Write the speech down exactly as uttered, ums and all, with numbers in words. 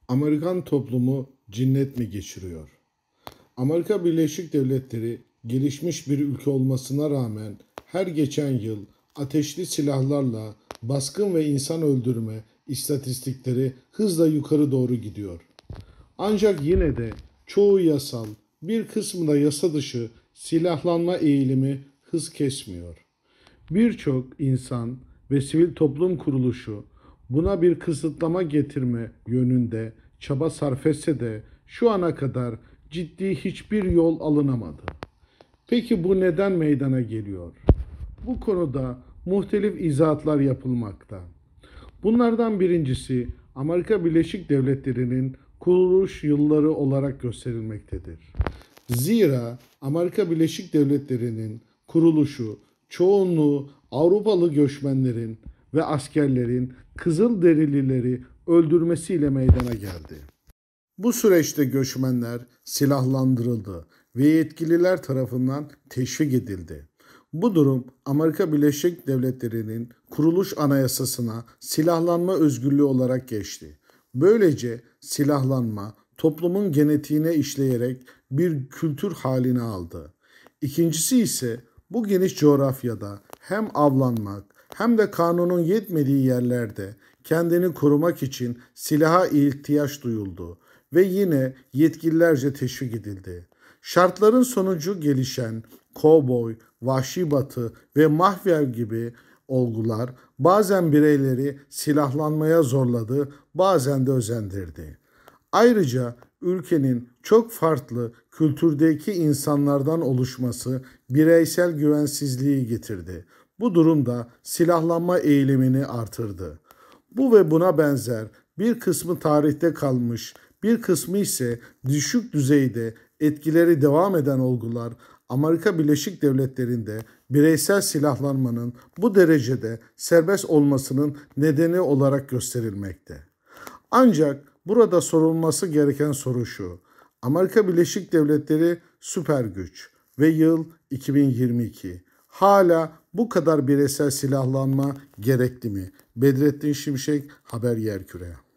Amerikan toplumu cinnet mi geçiriyor? Amerika Birleşik Devletleri gelişmiş bir ülke olmasına rağmen her geçen yıl ateşli silahlarla baskın ve insan öldürme istatistikleri hızla yukarı doğru gidiyor. Ancak yine de çoğu yasal, bir kısmı da yasa dışı silahlanma eğilimi hız kesmiyor. Birçok insan ve sivil toplum kuruluşu buna bir kısıtlama getirme yönünde çaba sarf etse de şu ana kadar ciddi hiçbir yol alınamadı. Peki bu neden meydana geliyor? Bu konuda muhtelif izahatlar yapılmakta. Bunlardan birincisi Amerika Birleşik Devletleri'nin kuruluş yılları olarak gösterilmektedir. Zira Amerika Birleşik Devletleri'nin kuruluşu çoğunluğu Avrupalı göçmenlerin ve askerlerin Kızılderilileri öldürmesiyle meydana geldi. Bu süreçte göçmenler silahlandırıldı ve yetkililer tarafından teşvik edildi. Bu durum Amerika Birleşik Devletleri'nin kuruluş anayasasına silahlanma özgürlüğü olarak geçti. Böylece silahlanma toplumun genetiğine işleyerek bir kültür haline aldı. İkincisi ise bu geniş coğrafyada hem avlanmak hem de kanunun yetmediği yerlerde kendini korumak için silaha ihtiyaç duyuldu ve yine yetkililerce teşvik edildi. Şartların sonucu gelişen kovboy, vahşi batı ve mahver gibi olgular bazen bireyleri silahlanmaya zorladı, bazen de özendirdi. Ayrıca ülkenin çok farklı kültürdeki insanlardan oluşması bireysel güvensizliği getirdi. Bu durumda silahlanma eğilimini artırdı. Bu ve buna benzer bir kısmı tarihte kalmış, bir kısmı ise düşük düzeyde etkileri devam eden olgular Amerika Birleşik Devletleri'nde bireysel silahlanmanın bu derecede serbest olmasının nedeni olarak gösterilmekte. Ancak burada sorulması gereken soru şu: Amerika Birleşik Devletleri süper güç ve yıl iki bin yirmi iki. Hala bu kadar bireysel silahlanma gerekli mi? Bedrettin Şimşek, Haber Yerküre.